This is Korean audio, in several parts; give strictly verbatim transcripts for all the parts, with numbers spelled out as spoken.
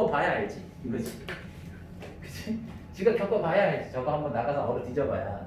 겪어봐야 알지. 이거지. 그치? 지가 겪어봐야 알지. 저거 한번 나가서 얼어 뒤져봐야.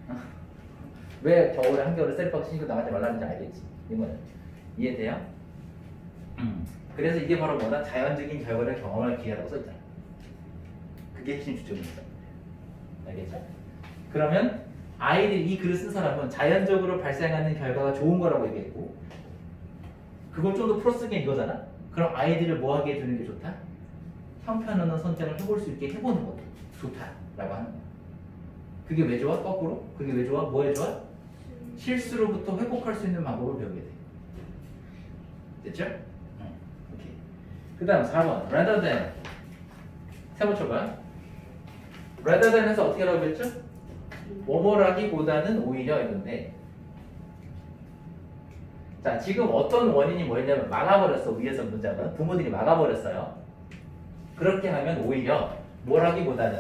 왜 겨울에 한겨울에 셀프하고 신고 나가지 말라는지 알겠지. 이거는. 이해돼요? 음. 그래서 이게 바로 뭐다? 자연적인 결과를 경험할 기회라고 써있잖아. 그게 핵심 주점이었어. 알겠죠? 그러면 아이들이 이 글을 쓴 사람은 자연적으로 발생하는 결과가 좋은 거라고 얘기했고, 그걸 좀 더 풀어쓰기엔 이거잖아? 그럼 아이들을 뭐 하게 해주는 게 좋다? 형편없는 선택을 해볼 수 있게 해보는 것도 좋다라고 하는 거야. 그게 왜 좋아? 거꾸로? 그게 왜 좋아? 뭐에 좋아? 실수로부터 회복할 수 있는 방법을 배우게 돼. 됐죠? 응. 오케이. 그 다음 사 번. rather than. 세번 쳐봐. rather than 해서 어떻게 하라고 했죠? 뭐뭐라기보다는 오히려 했는데, 자, 지금 어떤 원인이 뭐였냐면 막아버렸어. 위에서 문장은 부모들이 막아버렸어요. 그렇게 하면 오히려 뭐라기보다는,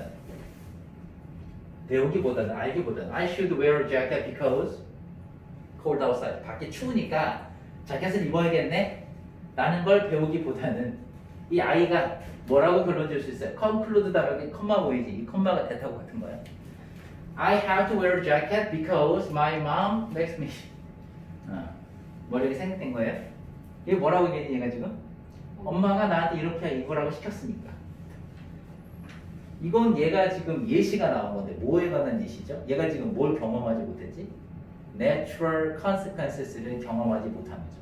배우기보다는, 알기보다는 I should wear a jacket because cold outside. 밖에 추우니까 자켓을 입어야겠네 라는 걸 배우기보다는 이 아이가 뭐라고 결론 지을 수 있어요? conclude 다음에 컴마 보이지? 이 컴마가 대타고 같은 거야. I have to wear a jacket because my mom makes me. 어. 머리가 생각된 거예요? 이게 뭐라고 얘기했니 얘가 지금? 엄마가 나한테 이렇게 입으라고 시켰으니까. 이건 얘가 지금 예시가 나온 건데 뭐에 관한 예시죠? 얘가 지금 뭘 경험하지 못했지? Natural consequences를 경험하지 못한 거죠.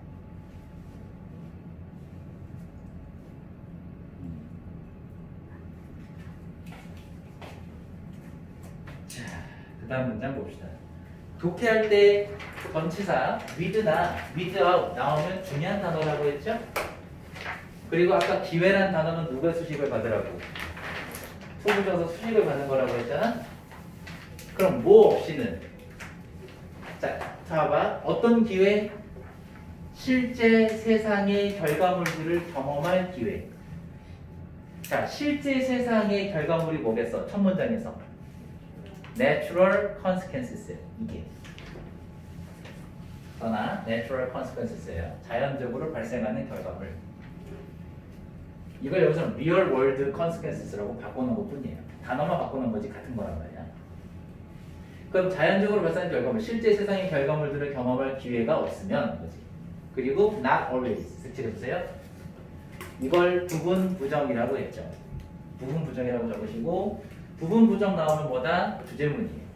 자, 그 다음 문장 봅시다. 독해할 때 전치사 with나 without 나오면 중요한 단어라고 했죠? 그리고 아까 기회란 단어는 누가 수식을 받으라고? 소부정사 수식을 받는 거라고 했잖아? 그럼 뭐 없이는? 자, 봐봐. 어떤 기회? 실제 세상의 결과물들을 경험할 기회. 자, 실제 세상의 결과물이 뭐겠어? 첫 문장에서. Natural consequences. 이게. 그러나 natural consequences예요. 자연적으로 발생하는 결과물. 이걸 여기서는 real world consequences라고 바꾸는 것 뿐이에요. 단어만 바꾸는 거지 같은 거란 말이야. 그럼 자연적으로 발생하는 결과물, 실제 세상의 결과물들을 경험할 기회가 없으면 거지. 그리고 not always. 색칠해보세요. 이걸 부분 부정이라고 했죠. 부분 부정이라고 적으시고, 부분 부정 나오면 뭐다? 주제문이에요.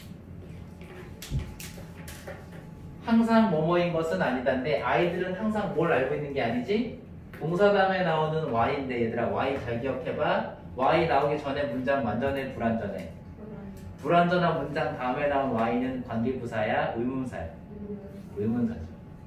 항상 뭐뭐인 것은 아니다인데 아이들은 항상 뭘 알고 있는 게 아니지? 동사 다음에 나오는 y인데 얘들아 y 잘 기억해봐. y 나오기 전에 문장 완전해 불완전해? 불완전한 문장 다음에 나온 y는 관계부사야 의문사야? 의문사죠.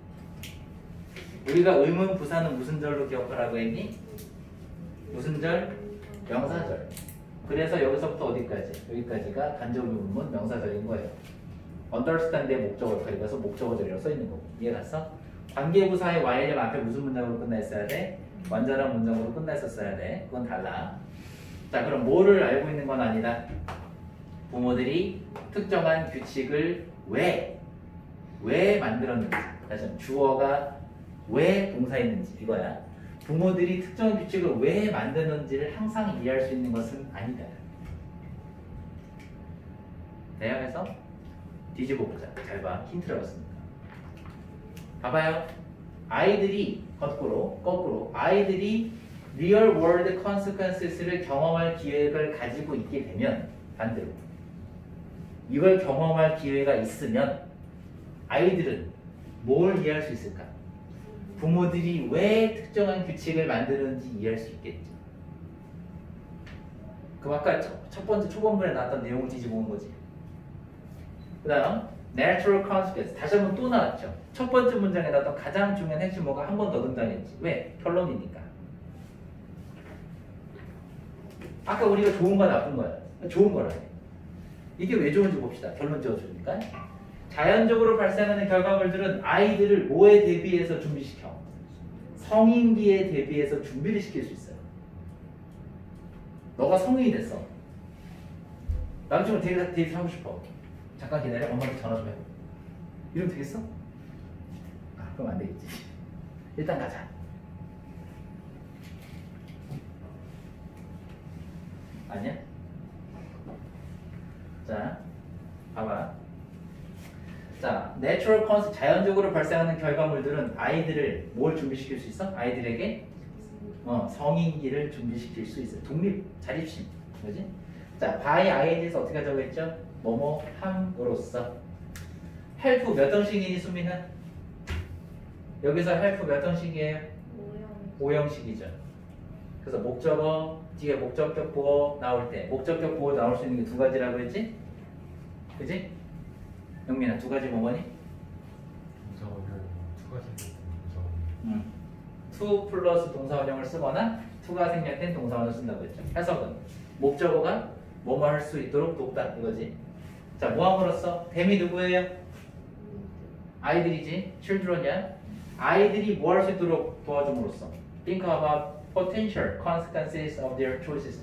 우리가 의문부사는 무슨 절로 기억하라고 했니? 무슨 절? 명사절. 그래서 여기서부터 어디까지? 여기까지가 간접 의문문 명사절인 거예요. understand의 목적어 그래서 목적어절이라고 써있는 거고. 이해갔어? 관계부사의 y를 앞에 무슨 문장으로 끝나 있어야 돼? 완전한 문장으로 끝나 있었어야 돼. 그건 달라. 자, 그럼 뭐를 알고 있는 건 아니다. 부모들이 특정한 규칙을 왜, 왜 만들었는지. 다시 한번 주어가 왜 동사했는지 이거야. 부모들이 특정한 규칙을 왜 만드는지를 항상 이해할 수 있는 것은 아니다. 대학에서 뒤집어 보자. 잘 봐. 힌트를 얻었으니까. 봐봐요. 아이들이 거꾸로 거꾸로 아이들이 real world consequences를 경험할 기회를 가지고 있게 되면 반대로 이걸 경험할 기회가 있으면 아이들은 뭘 이해할 수 있을까? 부모들이 왜 특정한 규칙을 만드는지 이해할 수 있겠죠. 그럼 아까 첫, 첫 번째 초반부에 나왔던 내용을 뒤집어 온 거지. 그 다음 natural consequence 다시 한번 또 나왔죠. 첫 번째 문장에 나왔던 가장 중요한 핵심 뭐가 한 번 더 등장했지. 왜? 결론이니까. 아까 우리가 좋은 거야 나쁜 거야? 좋은 거라. 이게 왜 좋은지 봅시다. 결론 지어주니까. 자연적으로 발생하는 결과물들은 아이들을 뭐에 대비해서 준비시켜? 성인기에 대비해서 준비를 시킬 수 있어요. 너가 성인이 됐어. 남친과 데이트, 데이트 하고 싶어. 잠깐 기다려. 엄마한테 전화 좀 해. 이러면 되겠어? 아, 그럼 안 되겠지. 일단 가자. 아니야? 자, 봐봐. 자, natural cons, 자연적으로 발생하는 결과물들은 아이들을 뭘 준비시킬 수 있어? 아이들에게 어, 성인기를 준비시킬 수 있어. 독립, 자립심. 그지? 자, by ing에서 어떻게 하자고 했죠? 뭐뭐 함으로써. help 몇 형식이니, 수미는? 여기서 help 몇 형식이에요? 오형식이죠. 그래서 목적어, 뒤에 목적격 보어 나올 때 목적격 보어 나올 수 있는 게 두 가지라고 했지? 그지? 영민아, 두 가지 뭐뭐니? 동사원형 투가 생략된 동사원형. 응. to 플러스 동사원형을 쓰거나 to가 생략된 동사원을 쓴다고 했죠. 해석은 목적어가 뭐뭐 할 수 있도록 돕다 이거지. 자, 뭐함으로써? 뱀이 누구예요? 아이들이지. children이야. 아이들이 뭐 할 수 있도록 도와줌으로써. Think about potential consequences of their choices.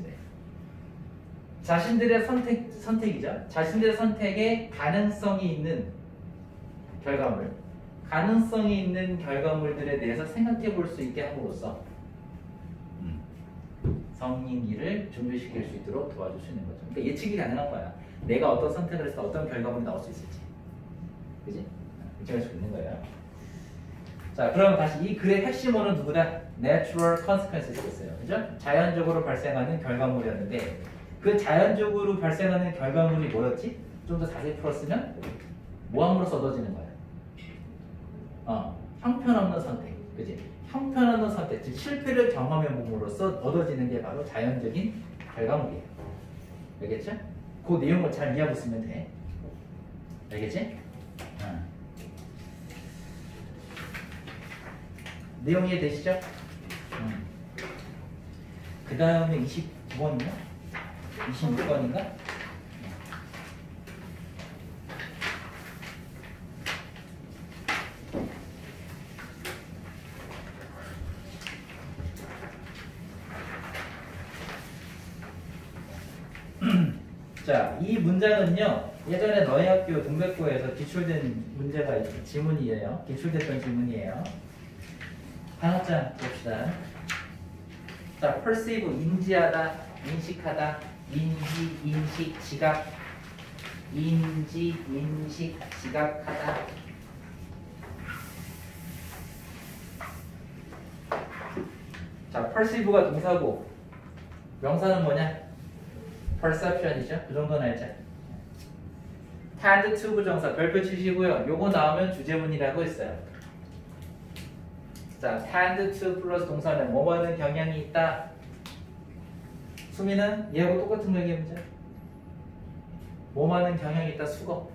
자신들의 선택, 선택이죠. 자신들의 선택에 가능성이 있는 결과물, 가능성이 있는 결과물들에 대해서 생각해 볼 수 있게 함으로써 음, 성인기를 준비시킬 수 있도록 도와줄 수 있는 거죠. 그러니까 예측이 가능한 거야. 내가 어떤 선택을 해서 어떤 결과물이 나올 수 있을지. 그지? 예측할 수 있는 거예요. 자, 그럼 다시 이 글의 핵심어는 누구다? Natural consequences였어요. 그죠? 자연적으로 발생하는 결과물이었는데 그 자연적으로 발생하는 결과물이 뭐였지? 좀 더 자세히 풀었으면 뭐함으로써 얻어지는 거야? 어, 형편없는 선택. 그지? 형편없는 선택, 즉 실패를 경험해 봄으로써 얻어지는 게 바로 자연적인 결과물이에요. 알겠죠? 그 내용을 잘 이해하고 있으면 돼. 알겠지? 어. 내용 이해되시죠? 음. 그 다음에 이십구 번인가? 이십육 번인가? 자, 이 문장은요, 예전에 너희 학교 동백고에서 기출된 문제가 있, 지문이에요. 기출됐던 지문이에요. 단어장 봅시다. 자, perceive, 인지하다, 인식하다, 인지, 인식, 지각, 인지, 인식, 지각하다. 자, perceive가 동사고 명사는 뭐냐? perception이죠. 그 정도는 알죠. tend to 부정사 별표 치시고요. 요거 나오면 주제문이라고 했어요. 자, tend to 플러스 동사는 뭐뭐하는 경향이 있다. 수미는 얘하고 똑같은 거 얘기해보자. 뭐뭐하는 경향이 있다. 수거.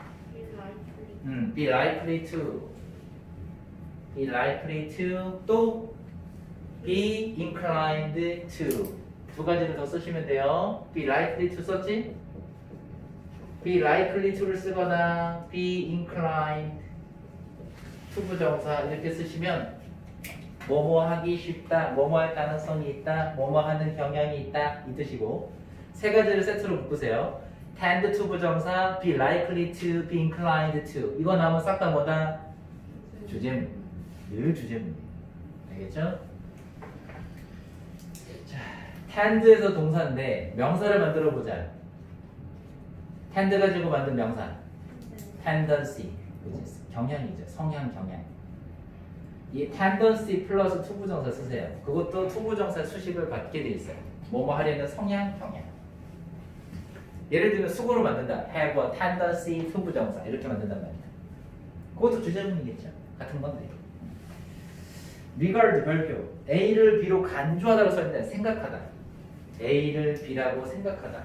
음, be likely to. be likely to 또 be inclined to. 두 가지를 더 쓰시면 돼요. be likely to 썼지? be likely to를 쓰거나 be inclined to 부정사 이렇게 쓰시면 뭐뭐 하기 쉽다, 뭐뭐 할 가능성이 있다, 뭐뭐 하는 경향이 있다 이 뜻이고 세 가지를 세트로 묶으세요. tend to 부정사, be likely to, be inclined to 이거 나오면 싹 다 뭐다? 주제문. 늘 주제문. 알겠죠? tend에서 동사인데 명사를 만들어 보자. tend 가지고 만든 명사. tendency. 경향이죠. 성향, 경향. 이 tendency 플러스 to 부정사 쓰세요. 그것도 to 부정사 수식을 받게 돼 있어요. 뭐뭐 하려는 성향, 경향. 예를 들면 수고로 만든다. have a tendency to 부정사 이렇게 만든단 말이야. 그것도 주제문이겠죠. 같은 건데. regard 별표. A를 B로 간주하다고 써있는데 생각하다. A를 B라고 생각하다.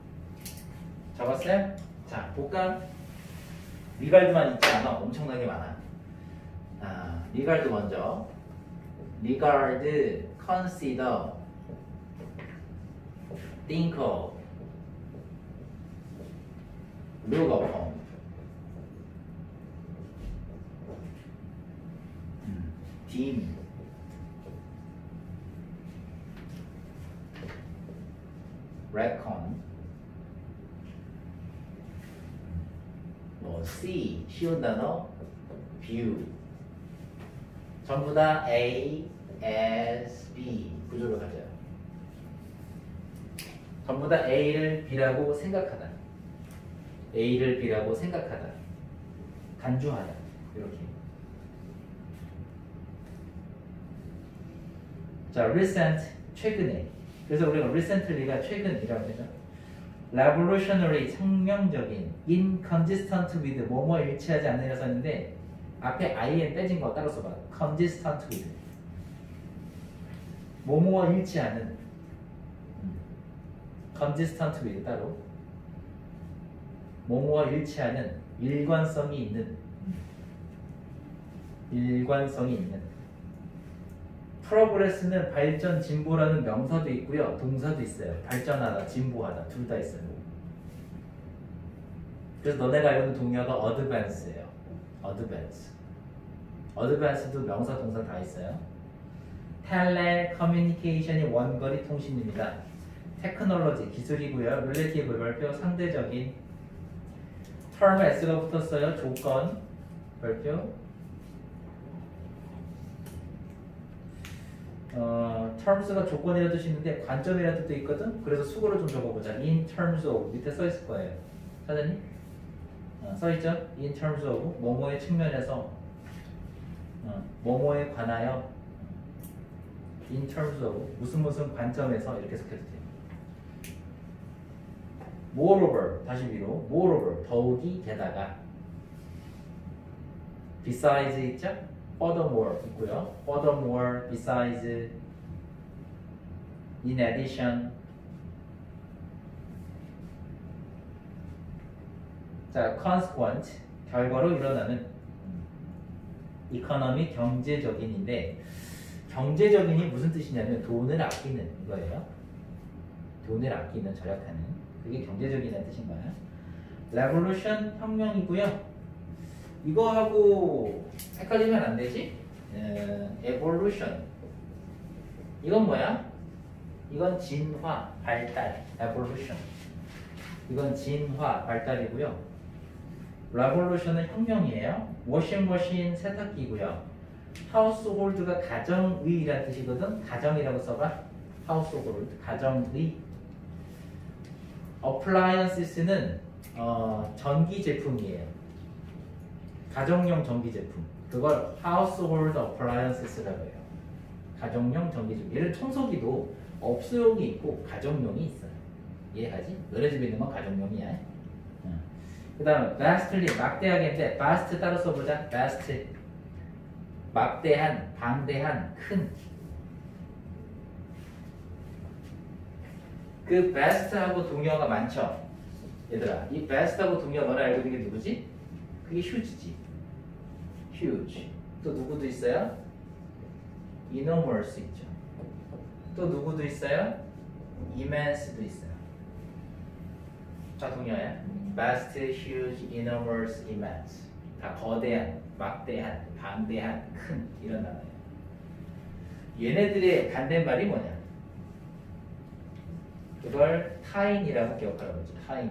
적었어요? 자, 볼까? regard만 있지 않아. 엄청나게 많아. 아, regard 먼저. regard, consider, think of, look upon. 음, deem. reckon, 뭐 see, 쉬운 단어, view 전부 다 A, S, B 구조로 가져요. 전부 다 A를 B라고 생각하다. A를 B라고 생각하다. 간주하다. 이렇게. 자, recent, 최근에. 그래서 우리가 recently가 최근이라고 하죠. revolutionary, 혁명적인, inconsistent with, 뭐뭐 일치하지 않느냐 썼는데 앞에 in 빼진 거 따로 써봐. consistent with. 뭐뭐와 일치하는. consistent with 따로. 뭐뭐와 일치하는, 일관성이 있는. 일관성이 있는. 프로그레스는 발전, 진보라는 명사도 있고요. 동사도 있어요. 발전하다, 진보하다. 둘 다 있어요. 그래서 너네가 알고 있는 동사가 advance예요. advance. advance도 명사, 동사 다 있어요. 텔레커뮤니케이션이 원거리 통신입니다. 테크놀로지, 기술이고요. relative, 별표, 상대적인. term s가 붙었어요. 조건, 별표. 어, terms가 조건이라는 뜻이 있는데 관점이라는 뜻도 있거든. 그래서 수고를 좀 적어보자. in terms of 밑에 써 있을 거예요. 찾았니? 어, 써 있죠? in terms of 뭐뭐의 측면에서 어, 뭐뭐에 관하여 in terms of 무슨 무슨 관점에서 이렇게 해석해도 돼요. moreover 다시 위로 moreover 더욱이 게다가 besides 있죠? furthermore 있고요. furthermore, besides, in addition. 자, consequent 결과로 일어나는 economy 경제적인인데 경제적인이 무슨 뜻이냐면 돈을 아끼는 이거예요. 돈을 아끼는 절약하는 그게 경제적이라는 뜻인 거예요. revolution 혁명이고요. 이거하고 헷갈리면 안 되지? 어, evolution. 이건 뭐야? 이건 진화, 발달, evolution. 이건 진화, 발달이고요. revolution은 혁명이에요. 워싱머신, 세탁기고요. household가 가정의라는 뜻이거든. 가정이라고 써봐. household, 가정의. appliances는 어, 전기 제품이에요. 가정용 전기 제품. 그걸 household appliances라고 해요. 가정용 전기 제품. 예를 들어 청소기도 업소용이 있고 가정용이 있어요. 이해하지? 너네 집에 있는 건 가정용이야. 응. 그 다음 vastly 막대하게인데 vast 따로 써보자. vast 막대한, 방대한, 큰. 그 vast하고 동의어가 많죠? 얘들아 이 vast하고 동의어 너네 알고 있는 게 누구지? 그게 huge지. huge. 또 누구도 있어요? enormous 있죠. 또 누구도 있어요? immense도 있어요. 자, 동의어야. vast, huge, enormous, immense. 다 거대한, 막대한, 방대한, 큰 이런 단어예요. 얘네들의 반대말이 뭐냐? 그걸 tiny라고 기억하라고 했죠. tiny.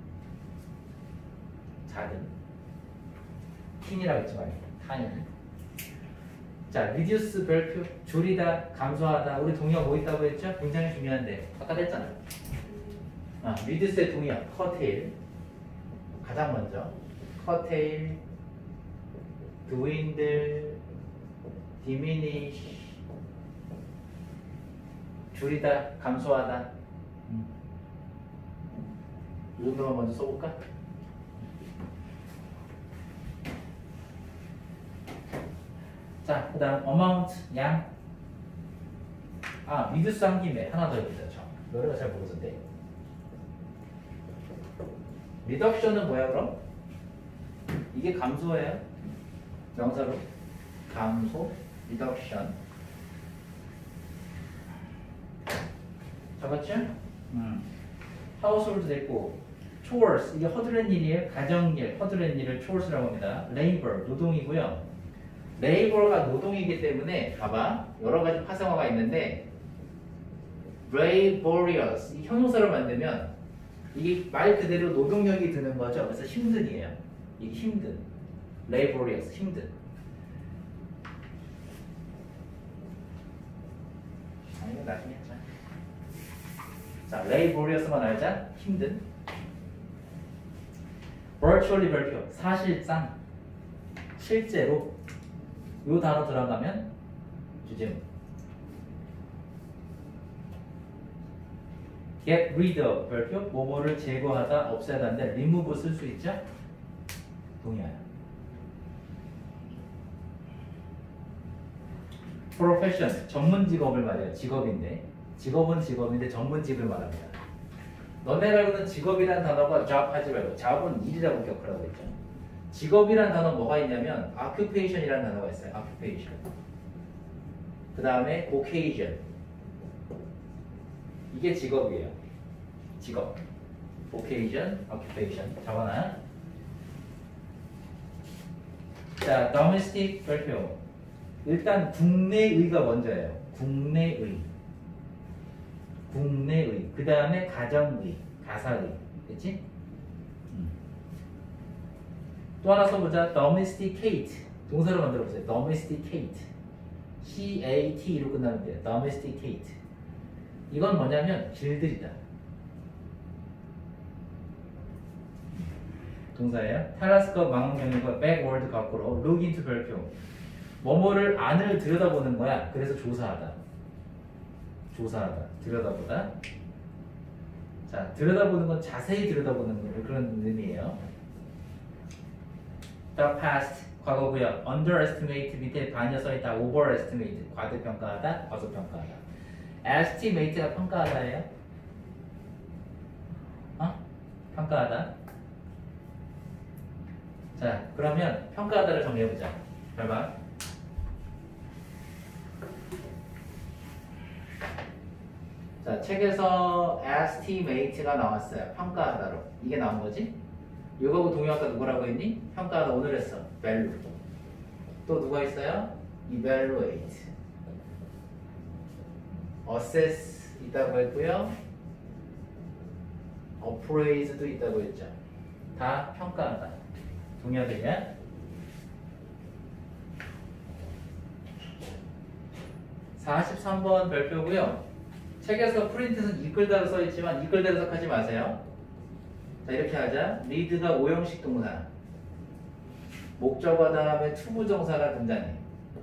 작은. teeny,라고 했지 말고 tiny. 자, reduce 별표 줄이다, 감소하다. 우리 동의어 뭐 있다고 했죠? 굉장히 중요한데 아까 했잖아. 아, reduce의 동의어 curtail. 가장 먼저 curtail, dwindle, diminish. 줄이다, 감소하다. 음. 이 정도만 먼저 써볼까? 자, 그 다음 amount, 양. 아, reduce 한 김에 하나 더 해보자. 저 너네가 잘 모르던데. reduction은 뭐야 그럼? 이게 감소예요. 명사로 감소, reduction. 적었죠? 음. household 됐고, chores 이게 허드렛 일이에요. 가정일, 허드렛 일을 chores라고 합니다. labor 노동이고요. labor가 노동이기 때문에 봐봐 여러 가지 파생어가 있는데 laborious 이 형용사를 만들면 이게 말 그대로 노동력이 드는 거죠. 그래서 힘든이에요. 이게 힘든, laborious 힘든. 아니 이거 나중에 하자. 자, laborious만 알자. 힘든. virtually 별표. 사실상. 실제로. 요 단어 들어가면 주제문. get rid of 별표. 뭐뭐를 제거하다, 없애다인데 remove 쓸 수 있죠? 동의하여. profession. 전문 직업을 말해요. 직업인데. 직업은 직업인데 전문직을 말합니다. 너네가 알고는 직업이란 단어가 job 하지 말고 job은 일이라고 기억하라고 했죠. 직업이란 단어 뭐가 있냐면 occupation이라는 단어가 있어요. occupation. 그 다음에 occasion. 이게 직업이에요. 직업. occasion, occupation. 적어놔. 자, domestic 별표. 일단 국내의가 먼저예요. 국내의. 국내의. 그 다음에 가정의, 가사의. 그치? 음. 또 하나 써보자. domesticate. 동사로 만들어보세요. domesticate. C-A-T로 끝나면 돼요. domesticate. 이건 뭐냐면 길들이다. 동사예요. 타라스커 망원경과 backward 거꾸로 look into 별표. 뭐뭐를 안을 들여다보는 거야. 그래서 조사하다. 조사하다. 들여다보다. 자, 들여다보는 건 자세히 들여다보는 그런 의미예요. The past, 과거고요. underestimate 밑에 반여 써있다. overestimate, 과대평가하다, 과소평가하다. estimate가 평가하다예요. 어? 평가하다. 자, 그러면 평가하다를 정리해보자. 봐봐. 자, 책에서 estimate가 나왔어요. 평가하다로. 이게 나온 거지? 이거하고 동의어가 누구라고 했니? 평가하다 오늘 했어. value. 또 누가 있어요? evaluate. assess 있다고 했고요. appraise도 있다고 했죠. 다 평가하다. 동의어되냐? 사십삼 번 별표고요. 책에서 프린트는 이끌다로 써있지만 이끌다로 해석하지 마세요. 자, 이렇게 하자. 리드가 오형식 동사. 목적어 다음에 투부정사가 등장해.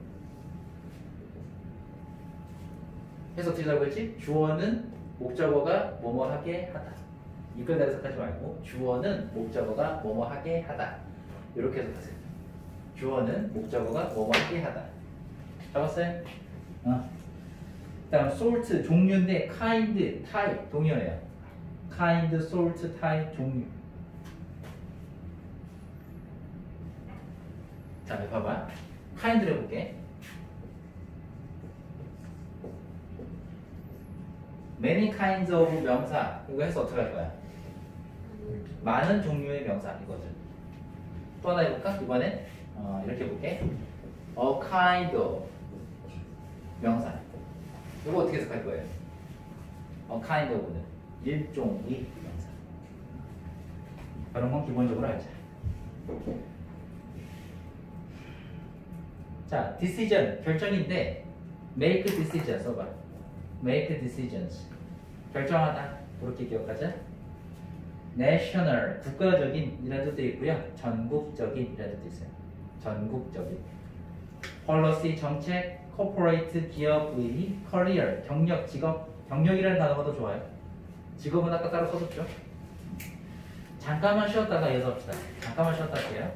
해석 드리자고 했지? 주어는 목적어가 뭐뭐 하게 하다. 이끌다로 해석하지 말고 주어는 목적어가 뭐뭐 하게 하다. 이렇게 해석하세요. 주어는 목적어가 뭐뭐 하게 하다. 잡았어요? 어. 다음 sort 종류인데 kind, type 동의어예요. kind, sort, type 종류. 자, 봐봐. kind를 해볼게. many kinds of 명사. 이거 해서 어떻게 할 거야? 많은 종류의 명사 이거죠. 또 하나 해볼까? 이번에 어, 이렇게 해볼게. a kind of 명사. 이거 어떻게 해석할 거예요? a kind of는 일종의 명사. 그런 건 기본적으로 알자. 자, decision 결정인데 make decision 써봐. make decisions 결정하다. 그렇게 기억하자. national 국가적인 이라는 뜻도 있고요. 전국적인 이라는 뜻도 있어요. 전국적인. policy 정책. corporate 기업의 career 경력 직업 경력이라는 단어가 더 좋아요. 직업은 아까 따로 써줬죠. 잠깐만 쉬었다가 이어서 합시다. 잠깐만 쉬었다 할게요.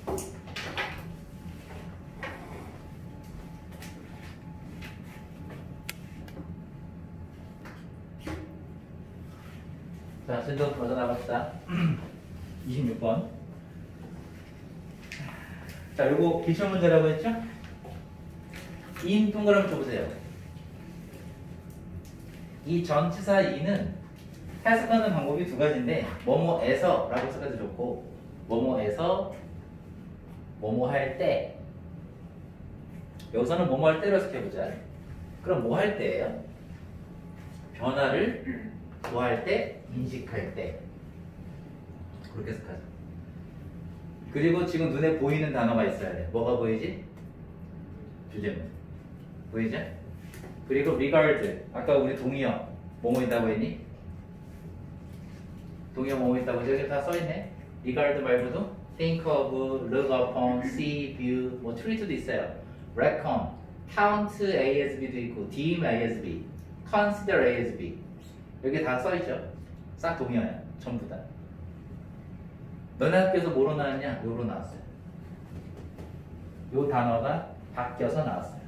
자, 진도 먼저 나갑시다. 이십육 번. 자, 요거 기출 문제라고 했죠? 인 동그라미 쳐보세요. 이 전치사 인은 해석하는 방법이 두 가지인데 뭐뭐에서 라고 해석해도 좋고 뭐뭐에서 뭐뭐 할 때. 여기서는 뭐뭐 할 때로 해석해보자. 그럼 뭐 할 때예요? 변화를 뭐 할 때? 인식할 때. 그렇게 해석하자. 그리고 지금 눈에 보이는 단어가 있어야 돼. 뭐가 보이지? 주제문. 보이죠? 그리고 regard. 아까 우리 동의어 뭐뭐 있다고 했니? 동의어 뭐뭐 있다고 여기 다 써있네. regard 말고도 think of, look upon, see, view, 뭐 treat도 있어요. reckon, count A as B도 있고 deem A as B, consider A as B 여기 다 써있죠. 싹 동의어야 전부 다. 너네 학교에서 뭐로 나왔냐? 요로 나왔어요. 요 단어가 바뀌어서 나왔어요.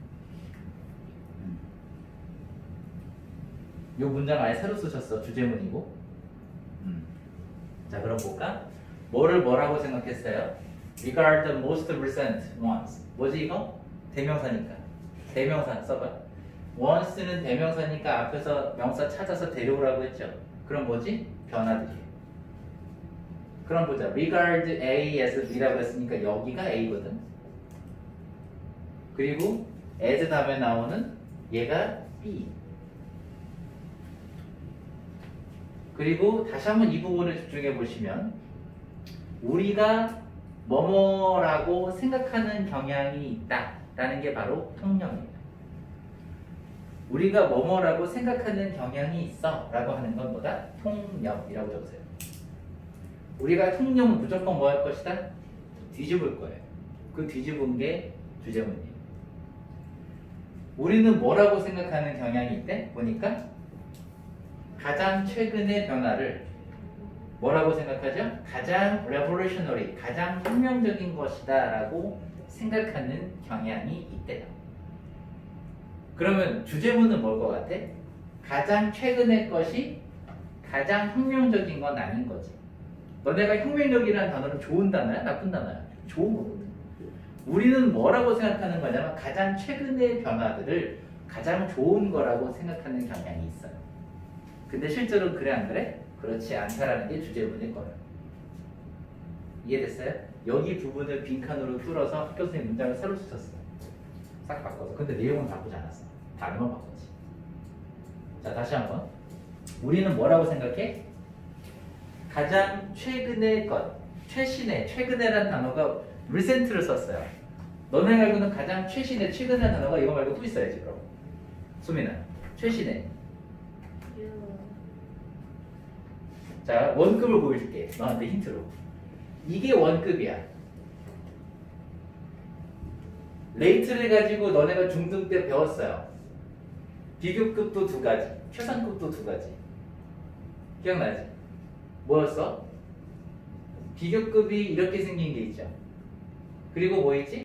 음. 요 문장 아예 새로 쓰셨어. 주제문이고. 음. 자 그럼 볼까? 뭐를 뭐라고 생각했어요? regard the most recent ones. 뭐지 이거? 대명사니까. 대명사 써봐. once는 대명사니까 앞에서 명사 찾아서 데려오라고 했죠. 그럼 뭐지? 변화들이에요. 그럼 보자. regard A as B라고 했으니까 여기가 A거든. 그리고 as 다음에 나오는 얘가 B. 그리고 다시 한번 이 부분을 집중해 보시면 우리가 뭐뭐라고 생각하는 경향이 있다라는 게 바로 통념입니다. 우리가 뭐뭐라고 생각하는 경향이 있어 라고 하는 건 뭐다? 통념이라고 적으세요. 우리가 통념은 무조건 뭐 할 것이다? 뒤집을 거예요. 그 뒤집은 게 주제문이에요. 우리는 뭐라고 생각하는 경향이 있대? 보니까 가장 최근의 변화를 뭐라고 생각하죠? 가장 revolutionary, 가장 혁명적인 것이다 라고 생각하는 경향이 있대요. 그러면 주제문은 뭘 것 같아? 가장 최근의 것이 가장 혁명적인 건 아닌 거지. 너네가 혁명적이라는 단어는 좋은 단어야? 나쁜 단어야? 좋은 거거든. 우리는 뭐라고 생각하는 거냐면 가장 최근의 변화들을 가장 좋은 거라고 생각하는 경향이 있어요. 근데 실제로는 그래 안 그래? 그렇지 않다라는 게 주제문일 거예요. 이해됐어요? 여기 부분을 빈칸으로 뚫어서 학교 선생님 문장을 새로 쓰셨어. 싹 바꿔서. 근데 내용은 바꾸지 않았어. 단어만 바꿨지. 자 다시 한번. 우리는 뭐라고 생각해? 가장 최근의 것, 최신의, 최근의라는 단어가 recent를 썼어요. 너네 말고는 가장 최신의, 최근의 단어가 이거 말고 또 있어야지 그럼. 수민아, 최신의. 자, 원급을 보여줄게. 너한테 힌트로. 이게 원급이야. 레이트를 가지고 너네가 중등 때 배웠어요. 비교급도 두 가지, 최상급도 두 가지. 기억나지? 뭐였어? 비교급이 이렇게 생긴 게 있죠. 그리고 뭐 있지?